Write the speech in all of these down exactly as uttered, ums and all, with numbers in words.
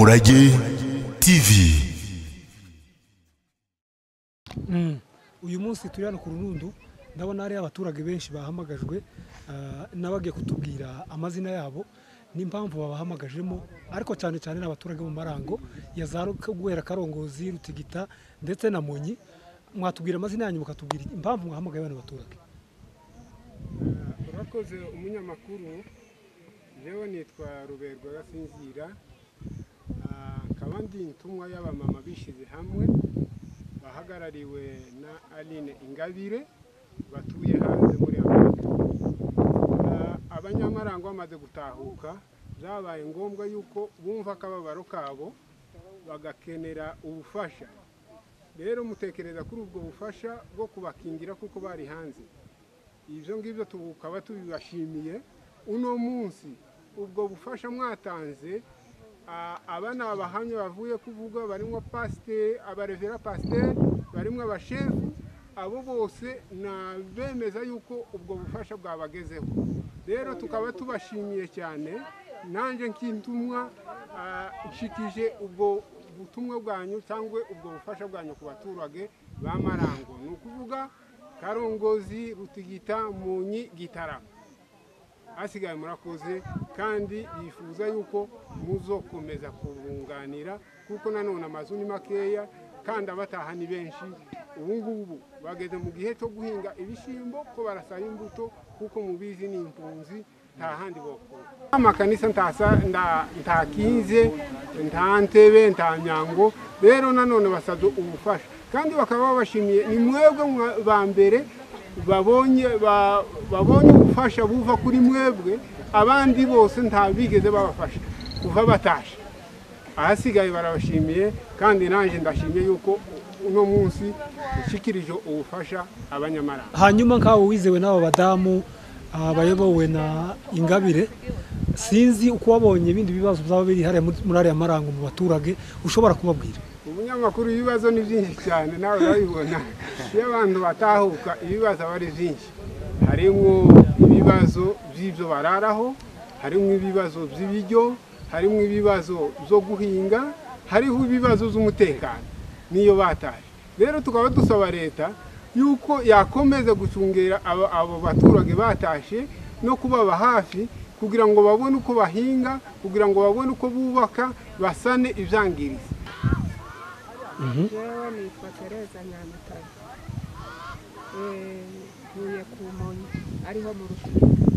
Umurage T V. Mm. Uyu munsi turi hano ku Runundu ndabona ari abaturage benshi bahamagajwe nabagiye kutubwira amazina yabo n'impamvu babahamagajemo, ariko cyane cyane n'abaturage mu marango ya za guhera Karongozi, Rutigita ndetse na Monyi. Mwatubwira amazina yanyu mukatubwira impamvu mwahamagaye bano baturage. Urakoze umunyamakuru, jewe nitwa Ruberwa Gasinzira, nkaba ndi intumwa y'abamama bishize hamwe bahagarariwe na Aline Ingabire batuye hanze muri Amerika. Abanyamarango bamaze gutahuka, byabaye ngombwa yuko bumva akababaro kabo bagakenera ubufasha. Rero mutekereza kuri ubwo bufasha bwo kubakingira kuko bari hanze. Ibyo ngibyo tukaba tubibashimiye. Uno munsi ubwo bufasha mwatanze, abana abahamya bavuye kuvuga barimo pasteur, abarevera pasteur, barimo abashefu, abo bose na bemeza yuko ubwo bufasha bwabagezeho. Rero tukaba tubashimiye cyane. Nanje nkintumwa nshikije ubwo butumwa bwanyu cyangwa ubwo bufasha bwanyu ku baturage b'amarango, ni ukuvuga Karongozi, Rutigita, Monyi, Gitarama. Asigaye murakoze kandi yifuza yuko muzokomeza kubunganira kuko nanone amazu ni makeya kandi abataha ni benshi. Ubu ngubu bageze mu gihe cyo guhinga ibishimbo ko barasaba imbuto kuko mubizi ni impunzi nta handi bokora. Amakanisa ntasa ntakinze nta ntebe nta nyango, rero nanone basabye ubufasha kandi bakaba babashimiye. Ni mwebwe ba mbere babonye babonye ubufasha buva kuri mwebwe, abandi bose nta bigeze babafasha kuva batasha. Ahasigaye barabashimiye kandi nanje ndashimiye yuko uno munsi ushikirije ubufasha abanyamaranga. Hanyuma nkaho wizewe n'abo badamu bayobowe na Ingabire, sinzi uko wabonye ibindi bibazo byaba biri hariya muri ariya marango mu baturage ushobora kubabwira. Umunyamakuru, ibibazo ni byinshi cyane, nawe urabibona. Iyo abantu batahuka ibibazo bari byinshi, harimo ibibazo by'ibyo bararaho, harimo ibibazo by'ibiryo, harimo ibibazo byo guhinga, hariho ibibazo by'umutekano niyo bataje. Rero tukaba dusaba leta yuko yakomeza gucungera abo baturage batashe no kubaba hafi kugira ngo babone uko bahinga, kugira ngo babone uko bubaka, basane ibyangiriza. Jewe nitwa Tereza Nyamitari, ntuye ku Monyi ariho mu Rutigita.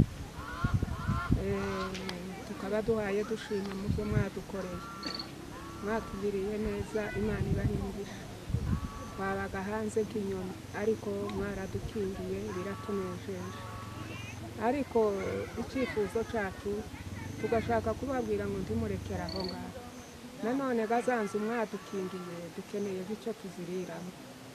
Tukaba duhaye dushima mu byo mwadukoreye, mwatugiriye neza, Imana ibahingisha. Twabaga hanze nk'inyoni ariko mwaradukingiye biratunejeje. Ariko icyifuzo cyacu tugashaka kubabwira ngo ndimurekera aho ngaho. Nanone gazanze umwadukingiye dukeneye icyo tuziriramo.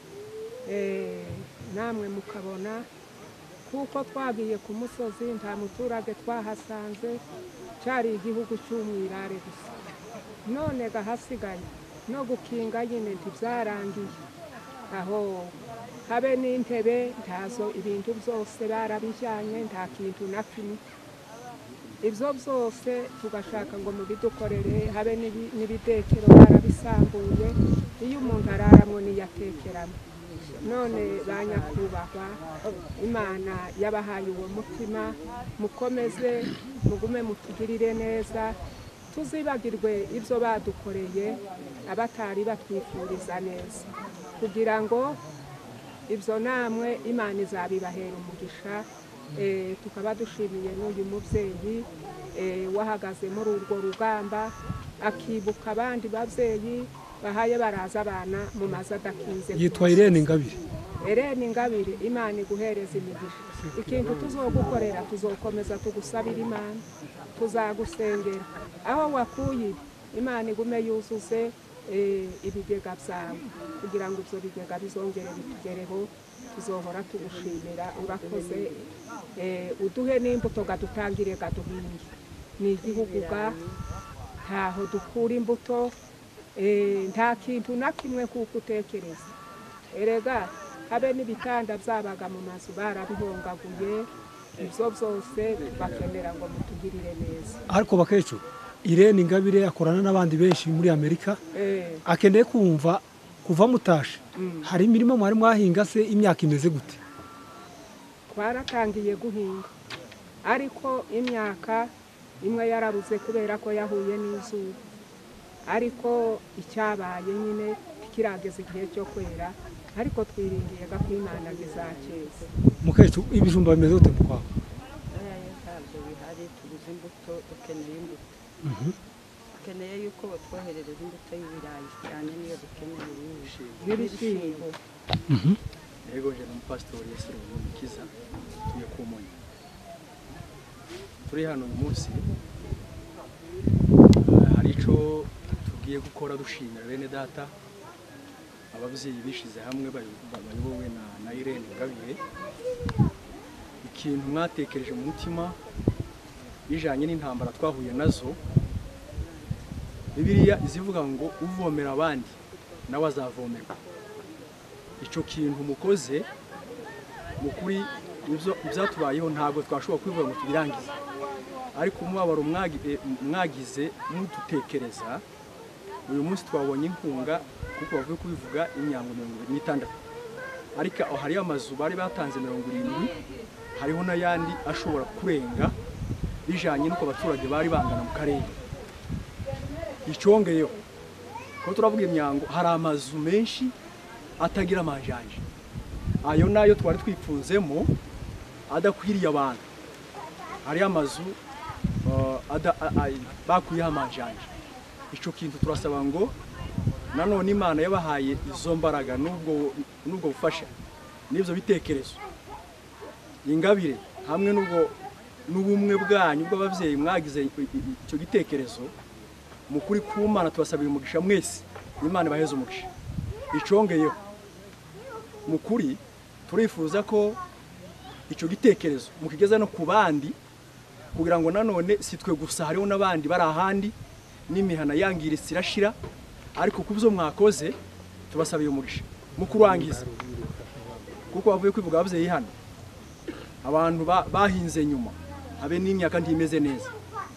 Namwe mukabona kuko twagiye ku musozi nta muturage twahasanze, cyari igihugu cy'umwirare gusa. None gahasigaye no gukinga nyine ntibyarangiye, aho habe n'intebe ntazo, ibintu byose barabijyanye, nta kintu na kimwe. Ibyo byose tugashaka ngo mubidukorere, habe n'ibitekero barabisambuye, iyo umuntu araramo niyatekeramo. None banyakubahwa, Imana yabahaye uwo mutima, mukomeze mugume mutugirire neza, tuzibagirwe ibyo badukoreye abatari batwifuriza neza, kugira ngo ibyo namwe Imana izabibahera umugisha. Tukaba dushimiye n'uyu mubyeyi wahagaze muri urwo rugamba akibuka abandi babyeyi bahaye baraza abana mu mazu adakinze. Yitwa Irene Ingabire. Irene Ingabire, Imana iguhereza imigisha. Ikintu tuzogukorera tuzokomeza tugusabira Imana, tuzagusengera aho wakuye, Imana igume yuzuze ibigega byawe kugira ngo ibyo bigega bizongere bitugereho. Tuzohora tugushimira, urakoze. Uduhe n'imbuto gadutangire gaduhinge. Ni igihugu ga ntaho dukura imbuto, nta kintu na kimwe kuko utekereza. Erega habe n'ibitanda byabaga mu mazu barabihongaguye, ibyo byose bakenera ngo mutugirire neza. Ariko bakecuru Irene Ingabire akorana n'abandi benshi muri Amerika eh akeneye kumva kuva mutashe Mm. hari imirimo mwari mwahinga se imyaka imeze gute? twaratangiye guhinga ariko imyaka imwe yarabuze kubera ko yahuye n'izuba ariko icyabaye nyine kirageze igihe cyo kwera ariko twiringiye ko Imana bizakeza. Mukecuru ibijumba bimeze gute mukwa? ntabwo bihari tubuze imbuto dukeneye imbuto Mhm. dukeneye yuko batwoherereza imbuto y'ibirayi cyane niyo dukeneye N'ibishyimbo. Mhm. Yego je n'umupasitori Yesu Mukiza tuye kumonye. Turi hano uyu munsi hari ico tugiye gukora dushimira bene data ababyeyi bishize hamwe bayobowe na na Irene Ingabire. Ikintu mwatekereje mu mutima bijanye n'intambara twahuye nazo, Bibiliya izivuga ngo uvomera abandi nawe azavomerwa. Ico kintu mukoze mukuri ibyo byatubayeho ntabwo twashobora kwivuga ngo tubirangize, ariko umubabaro mwagize mututekereza uyu munsi twabonye inkunga kuko bavuye kubivuga imyango mirongo ibiri n'itandatu, ariko aho hari amazu bari batanze mirongo irindwi, hariho n'ayandi ashobora kurenga bijanye n'uko abaturage bari bangana mu karere. Icongeyeho ko turavuga imyango hari amazu menshi atagira amajanje, ayo nayo twari twipfunzemo adakwiriye abantu. Hari amazu uh, bakuyeho amajanje. Ico kintu turasaba ngo nanone Imana yabahaye izo mbaraga nubwo nubwo bufasha n'ibyo bitekerezo Ingabire hamwe nubwo n'ubumwe bwanyu bw'abavyeyi mwagize icyo gitekerezo mukuri ku Mana tubasabira umugisha mwese, Imana baheze umugisha. Icongeyeho mukuri turifuza ko icyo gitekerezo mukigeza no ku bandi kugira ngo nanone sitwe gusa hariho n'abandi bari ahandi n'imihana yangiritse irashira, ariko kubyo mwakoze tubasabiye umugisha mukurangiza kuko bavuye kwivuga abavyeyi hano abantu bahinze nyuma habe n'imyaka ntimeze neza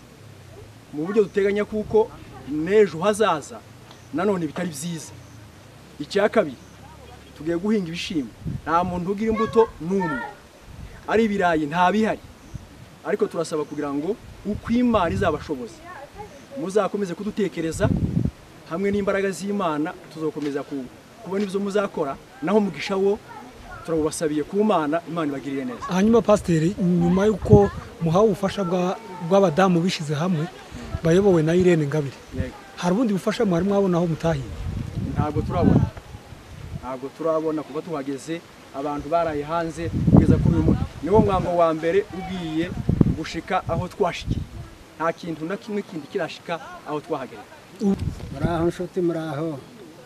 mu buryo duteganya kuko nejo hazaza nanone bitari byiza. Icya kabiri tugiye guhinga ibishimbo, nta muntu ugira imbuto n'umwe, ari ibirayi nta bihari, ariko turasaba kugira ngo uko Imana izabashoboza muzakomeze kudutekereza hamwe n'imbaraga z'Imana tuzokomeza kubona ibyo muzakora, naho mugisha wo turabubasabiye ku Mana, Imana ibagirire neza. Hanyuma pasiteri, nyuma yuko muhawe ubufasha bw'abadamu bishize hamwe bayobowe na Irene Ingabire, hari ubundi bufasha mwari mwabona aho mutahiye? Ntabwo turabona, ntabwo turabona kuba tuhageze, abantu baraye hanze kugeza kuri uyu munsi niwo mwango wa mbere ugiye gushika aho twashikiye, nta kintu na kimwe kindi kirashika aho twahagera. Muraho nshuti, muraho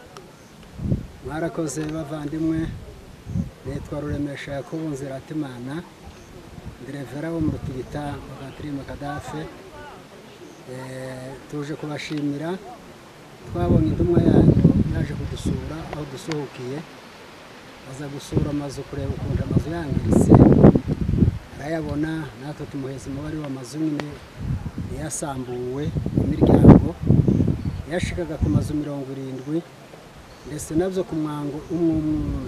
mwarakoze bavandimwe. Nitwa Ruremesha Yakobo Nziratimana, direvera wo mu Rutubita Patrick Kadafe. Eh tuje kubashimira, twabonye indumwa yanyu yaje kudusura aho dusohokiye, aza gusura amazu kureba ukuntu amazu yangiritse, arayabona natwe tumuheza umubare w'amazu nyine yasambuwe, imiryango yashikaga ku mazu mirongo irindwi ndetse nabyo ku mwango umwe umwe.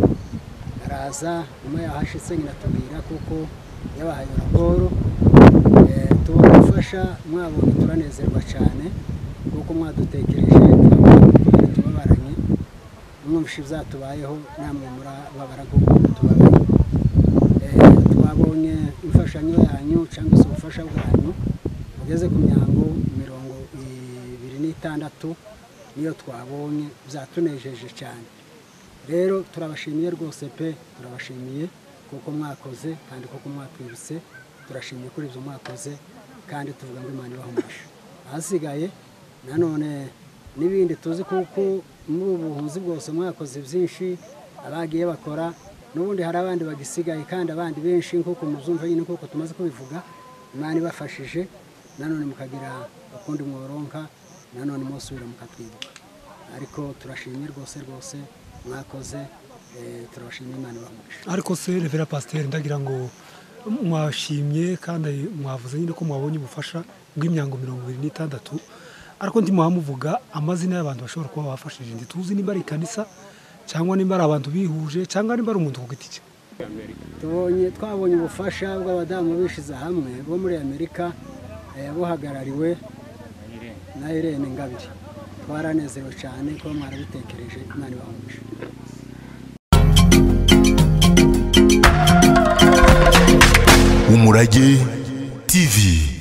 Araza umwe yahashitse nyina tubwira kuko yabahaye raporo, eh tubafasha mwabonye turanezerwa cyane kuko mwadutekereje tubabaranye, mwumvishe byatubayeho namwe murababara kuko tubabaye. Eh twabonye imfashanyo yanyu cyangwa se ubufasha bwanyu ugeze ku myango mirongo ibiri n'itandatu, niyo twabonye byatunejeje cyane. Rero turabashimiye rwose pe, turabashimiye kuko mwakoze kandi kuko mwatwibutse, turashimiye kuri ibyo mwakoze kandi tuvuga ngo Imana ibahumurishe. Hasigaye nanone n'ibindi tuzi kuko muri ubu buhunzi bwose mwakoze byinshi, abagiye bakora n'ubundi hari abandi bagisigaye kandi abandi benshi nkuko muzumva nyine kuko tumaze kubivuga. Imana ibafashije nanone mukagira ukundi mworonka, nanone musubira mukatwibuka, ariko turashimiye rwose rwose mwakoze. Eh turabashimiye, Imana ibahumurishe. Ariko se Revera Pasteur, ndagira ngo mwashimye kandi mwavuze nyine ko mwabonye ubufasha bw'imyango mirongo ibiri n'itandatu ariko ndi muhamuvuga amazina y'abantu bashobora kuba bafashije ndi tuzi nimba ari ikanisa cyangwa nimba ari abantu bihuje cyangwa nimba ari umuntu ku giti cye. tubonye twabonye ubufasha bw'abadamu bishize hamwe bo muri Amerika buhagarariwe na Irene Ingabire. Twaranezerewe cyane ko mwarabitekereje. Imana ibahumuje. Umurage T V.